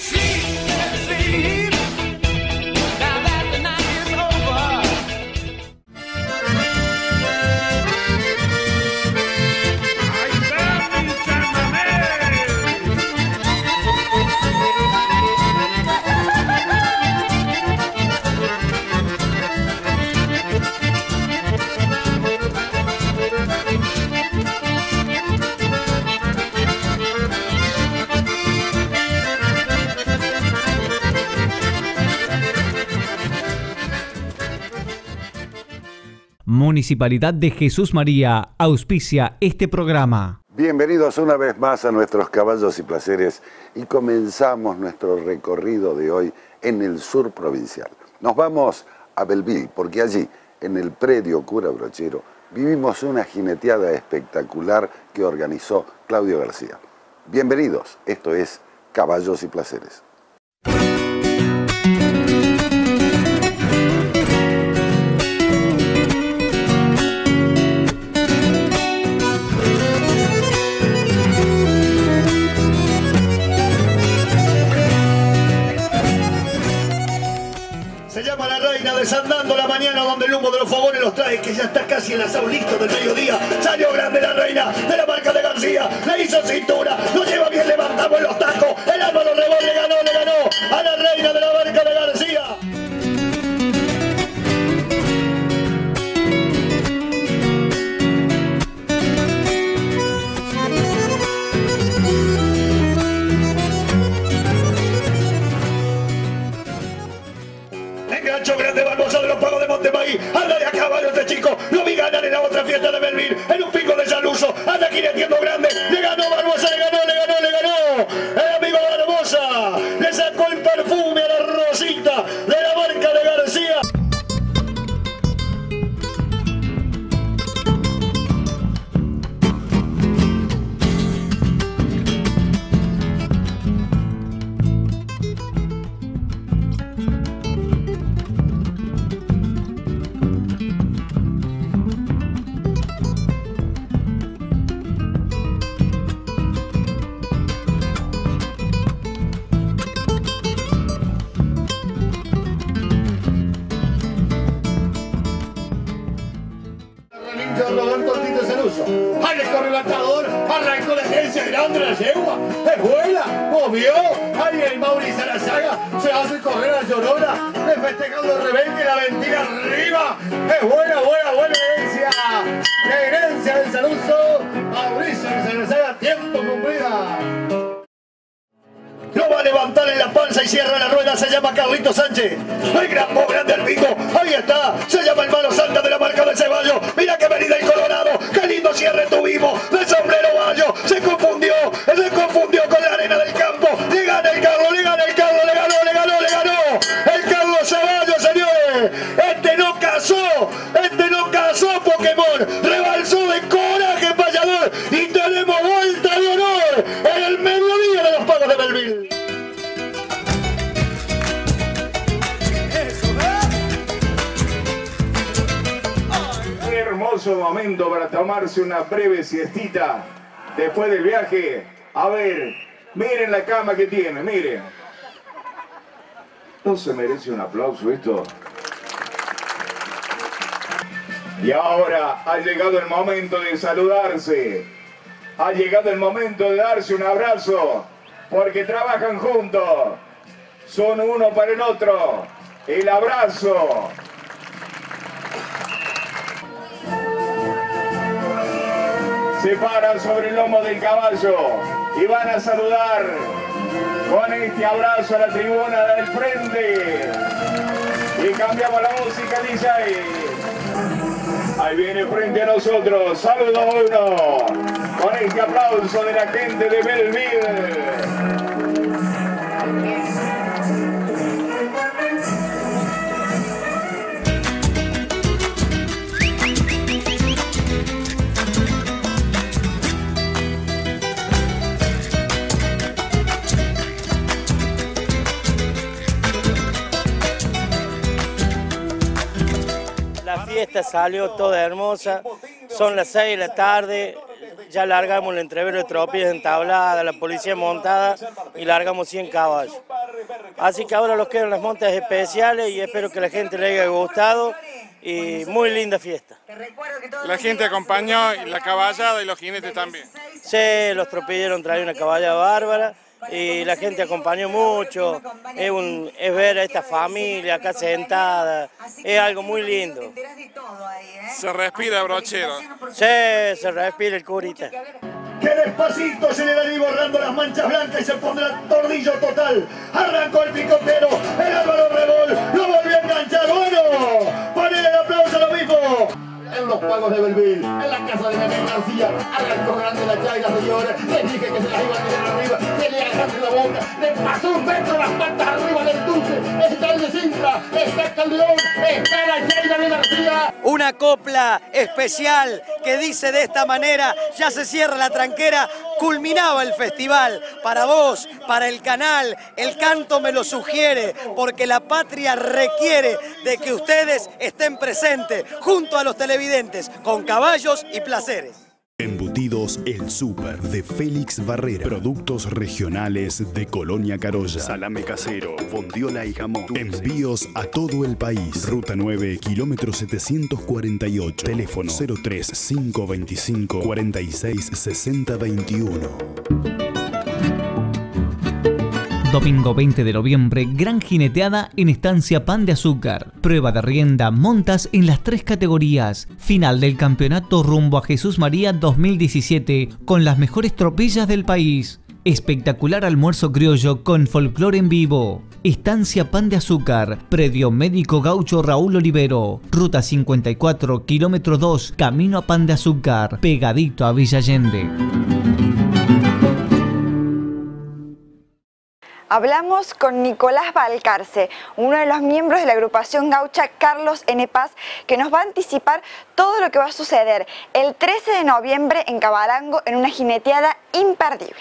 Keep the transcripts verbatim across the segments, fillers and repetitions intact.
Municipalidad de Jesús María auspicia este programa. Bienvenidos una vez más a nuestros Caballos y Placeres y comenzamos nuestro recorrido de hoy en el sur provincial. Nos vamos a Belleville porque allí, en el predio Cura Brochero, vivimos una jineteada espectacular que organizó Claudio García. Bienvenidos, esto es Caballos y Placeres. Desandando la mañana donde el humo de los fogones los trae, que ya está casi en la saulista del mediodía. Salió grande la reina de la marca de García, le hizo cintura, lo lleva bien, levantamos los tacos, el Álvaro Rebol le ganó, le ganó a la reina de la marca de García. Grande Barbosa de los Pagos de Montemaí, anda de a caballo este chico, lo vi ganar en la otra fiesta de Belleville, en un pico de Saluso, anda jineteando grande, le ganó Barbosa, le ganó, le ganó, le ganó, el amigo Barbosa, le sacó el perfume a la Rosita de la marca de García. Al escorrelatador, arrancó la agencia grande la yegua, es buena, movió, ahí el Mauri Sarazaga se hace correr a Llorona, le festejando el rebelde, la mentira arriba, es buena, buena, buena herencia, la herencia del Saluso, Mauricio Sarazaga, tiempo cumplida. Lo va a levantar en la panza y cierra la rueda, se llama Carlito Sánchez. El gran po grande el pico, ahí está, se llama el Mano Santa de la marca del Ceballo. Mira que venida el Colorado, qué lindo cierre tuvimos, de sombrero bayo, se confundió, se confundió con la arena del campo. Le gana el Carlos, le gana el Carlos, le ganó, le ganó, le ganó. El Carlos Ceballo, señores, este no cazó, este no cazó Pokémon, rebalsó de coraje payador y tenemos vuelta de honor en el mediodía de los Pagos de Belleville. Hermoso momento para tomarse una breve siestita después del viaje. A ver, miren la cama que tiene, miren. ¿No se merece un aplauso esto? Y ahora ha llegado el momento de saludarse. Ha llegado el momento de darse un abrazo, porque trabajan juntos. Son uno para el otro. El abrazo. Se paran sobre el lomo del caballo y van a saludar con este abrazo a la tribuna del frente. Y cambiamos la música, D J. Ahí viene frente a nosotros, saludo uno, con este aplauso de la gente de Belleville. La fiesta salió toda hermosa, son las seis de la tarde, ya largamos el entrevero de tropillas entablada, la policía montada y largamos cien caballos. Así que ahora los quedan las montas especiales y espero que la gente le haya gustado y muy linda fiesta. La gente acompañó, la caballada y los jinetes también. Sí, los tropilleros traen una caballada bárbara y la gente acompañó mucho. Es, un, es ver a esta familia acá sentada, es algo muy lindo. Se respira brochero. Sí, se respira el curita. Que despacito se le van a ir borrando las manchas blancas y se pondrá tordillo total. Arrancó el picotero, el Álvaro Rebol, lo volvió a enganchar. Bueno, ponele el aplauso a lo mismo. En los pagos de Belville, en la casa de Miguel García, arrancó grande la chaira, señores. Le dije que se la iba a tirar arriba, que le agarre la boca, le pasó un metro las patas arriba del dulce. Está el de Sintra, está el Calderón, está la chaira de García. Una copla especial que dice de esta manera: ya se cierra la tranquera, culminaba el festival. Para vos, para el canal, el canto me lo sugiere, porque la patria requiere de que ustedes estén presentes junto a los televidentes, con caballos y placeres. Embutidos El Súper de Félix Barrera. Productos regionales de Colonia Carolla. Salame casero, bondiola y jamón. Envíos a todo el país. Ruta nueve, kilómetro setecientos cuarenta y ocho. Teléfono cero tres cinco veinticinco cuarenta y seis sesenta veintiuno. Domingo veinte de noviembre, gran jineteada en Estancia Pan de Azúcar. Prueba de rienda, montas en las tres categorías. Final del campeonato rumbo a Jesús María dos mil diecisiete con las mejores tropillas del país. Espectacular almuerzo criollo con folclore en vivo. Estancia Pan de Azúcar, predio médico gaucho Raúl Olivero. Ruta cincuenta y cuatro, kilómetro dos, camino a Pan de Azúcar, pegadito a Villa Allende. Hablamos con Nicolás Balcarce, uno de los miembros de la agrupación gaucha Carlos N. Paz, que nos va a anticipar todo lo que va a suceder el trece de noviembre en Cabalango en una jineteada imperdible.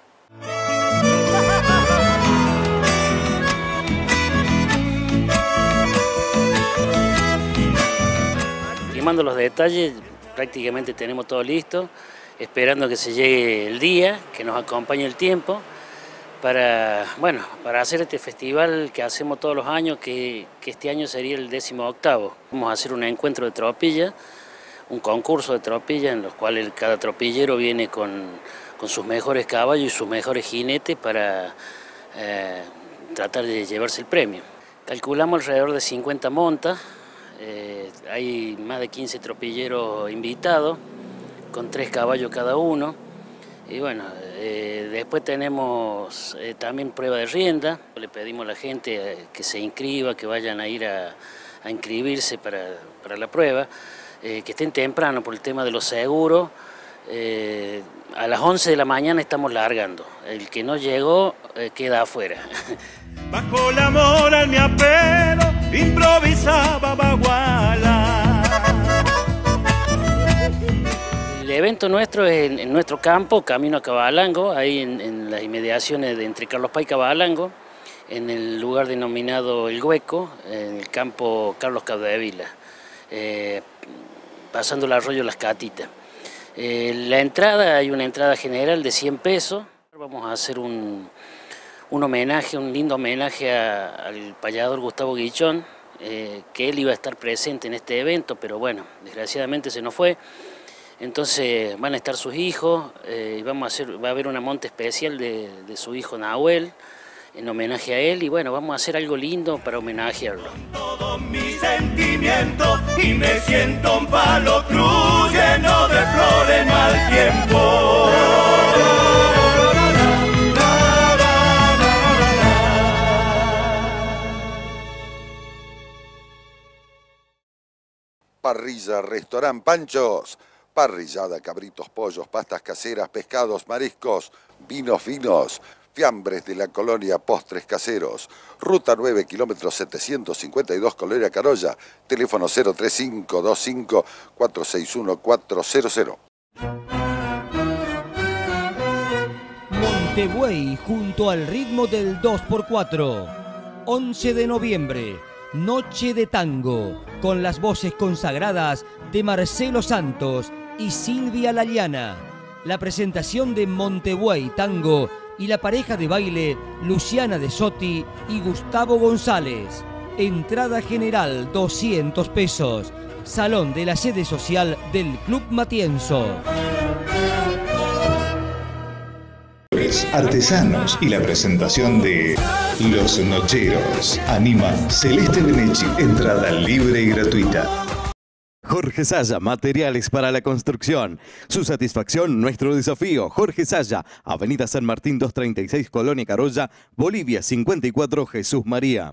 Limando los detalles, prácticamente tenemos todo listo, esperando que se llegue el día, que nos acompañe el tiempo. Para, bueno, para hacer este festival que hacemos todos los años, que, que este año sería el décimo octavo. Vamos a hacer un encuentro de tropilla, un concurso de tropilla en los cuales cada tropillero viene con, con sus mejores caballos y sus mejores jinetes para eh, tratar de llevarse el premio. Calculamos alrededor de cincuenta montas, eh, hay más de quince tropilleros invitados, con tres caballos cada uno. Y bueno, eh, después tenemos eh, también prueba de rienda. Le pedimos a la gente eh, que se inscriba, que vayan a ir a, a inscribirse para, para la prueba, eh, que estén temprano por el tema de los seguros. Eh, a las once de la mañana estamos largando. El que no llegó eh, queda afuera. Bajo la moral mi apelo, improvisaba baguala. El evento nuestro es en, en nuestro campo, camino a Cabalango, ahí en, en las inmediaciones de entre Carlos Paz y Cabalango, en el lugar denominado El Hueco, en el campo Carlos Capdevila, eh, pasando el arroyo Las Catitas. Eh, la entrada, hay una entrada general de cien pesos. Vamos a hacer un, un homenaje, un lindo homenaje a, al payador Gustavo Guichón, eh, que él iba a estar presente en este evento, pero bueno, desgraciadamente se nos fue. Entonces van a estar sus hijos, eh, y vamos a hacer, va a haber una monta especial de, de su hijo Nahuel, en homenaje a él, y bueno, vamos a hacer algo lindo para homenajearlo. Todo mi sentimiento y me siento un palo cruz lleno de flores mal tiempo. Parrilla, restaurante Panchos. Parrillada, cabritos, pollos, pastas caseras, pescados, mariscos, vinos finos, fiambres de la colonia, postres caseros. Ruta nueve, kilómetro setecientos cincuenta y dos, Colonia Carolla. Teléfono cero tres cinco dos cinco cuatro seis uno cuatro cero cero. Montebuey junto al ritmo del dos por cuatro. once de noviembre, Noche de Tango, con las voces consagradas de Marcelo Santos y Silvia Laliana. la presentación de Montebuey Tango y la pareja de baile Luciana de Sotti y Gustavo González. Entrada general doscientos pesos. Salón de la sede social del Club Matienzo. Artesanos y la presentación de Los Nocheros. Anima Celeste Benechi. Entrada libre y gratuita. Jorge Saya, materiales para la construcción. Su satisfacción, nuestro desafío. Jorge Saya, Avenida San Martín doscientos treinta y seis, Colonia Carolla, Bolivia cincuenta y cuatro, Jesús María.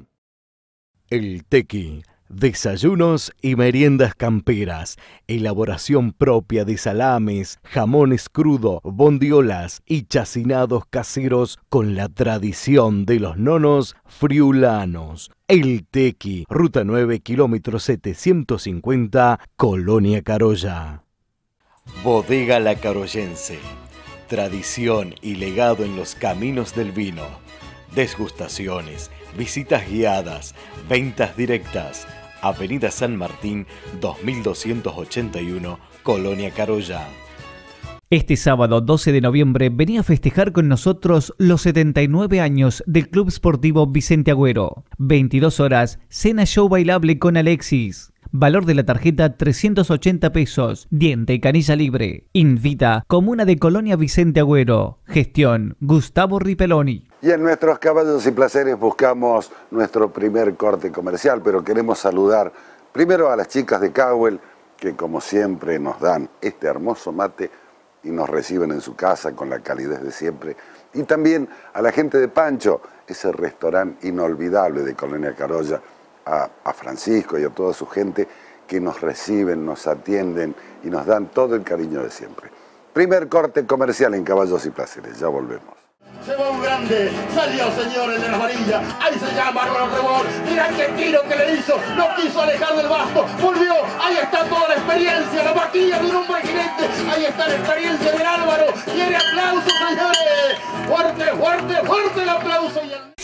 El Tequi. Desayunos y meriendas camperas, elaboración propia de salames, jamones crudo, bondiolas y chacinados caseros con la tradición de los nonos friulanos. El Tequi, Ruta nueve, kilómetro setecientos cincuenta, Colonia Carolla. Bodega La Carollense, tradición y legado en los caminos del vino. Desgustaciones, visitas guiadas, ventas directas. Avenida San Martín dos mil doscientos ochenta y uno, Colonia Carolla. Este sábado doce de noviembre venía a festejar con nosotros los setenta y nueve años del Club Sportivo Vicente Agüero. veintidós horas, cena show bailable con Alexis. Valor de la tarjeta trescientos ochenta pesos. Diente y canilla libre. Invita Comuna de Colonia Vicente Agüero. Gestión Gustavo Ripeloni. Y en nuestros caballos y placeres buscamos nuestro primer corte comercial, pero queremos saludar primero a las chicas de Cowell, que como siempre nos dan este hermoso mate y nos reciben en su casa con la calidez de siempre. Y también a la gente de Pancho, ese restaurante inolvidable de Colonia Carolla, a, a Francisco y a toda su gente que nos reciben, nos atienden y nos dan todo el cariño de siempre. Primer corte comercial en Caballos y Placeres, ya volvemos. Se va un grande, salió señor el de las varillas, ahí se llama Álvaro Rebol, mirá qué tiro que le hizo, no quiso alejar del basto, volvió, ahí está toda la experiencia, la vaquilla de un hombre jinete, ahí está la experiencia de Álvaro, quiere aplausos señores, fuerte, fuerte, fuerte el aplauso. Y el...